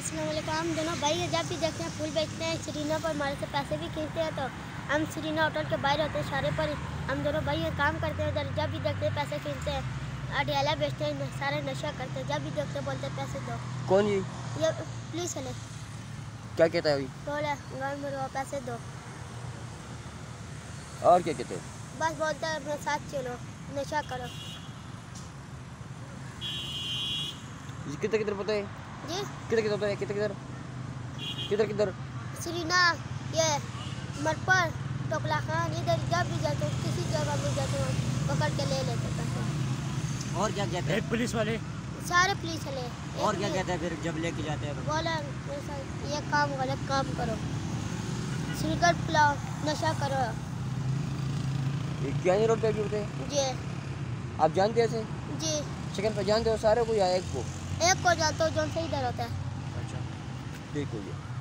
अस्सलाम वालेकुम। हम दोनों भाई जब भी देखते हैं फूल बेचते हैं श्रीना पर, हमारे से पैसे भी खींचते हैं। तो हम श्रीना होटल के बाहर होते हैं इशारे पर, हम दोनों भाई काम करते हैं उधर। जब भी देखते हैं पैसे खींचते हैं, अडियाला बेचते हैं, सारे नशा करते हैं। जब भी देखते हैं बोलते हैं पैसे दो। कौन जी? ये पुलिस वाले। क्या कहता है अभी? बोले गाँव में रहो, पैसे दो। और क्या कहते हैं? बस बोलते हैं अपने साथ चलो, नशा करो। किधर किधर पता है जी किधर किधर होता है? किधर किधर किधर किधर? श्रीना, ये मरपर, टोकला खान, इधर जब भी जाते हो किसी जगह भी जाते हो पकड़ के ले लेते पैसे। और क्या कहते हैं? पुलिस वाले सारे पुलिस वाले। और क्या कहते हैं फिर जब लेके जाते हैं? बोला ये काम गलत काम करो, सिगरेट पिलाओ, नशा करो। ये क्या नहीं रोड पे भी होते हैं? जी आप जानते हैं ऐसे? जी, सेकंड पे जानते हो सारे को या एक को? एक को जानते हो जो से इधर होता है। अच्छा ठीक हो गया।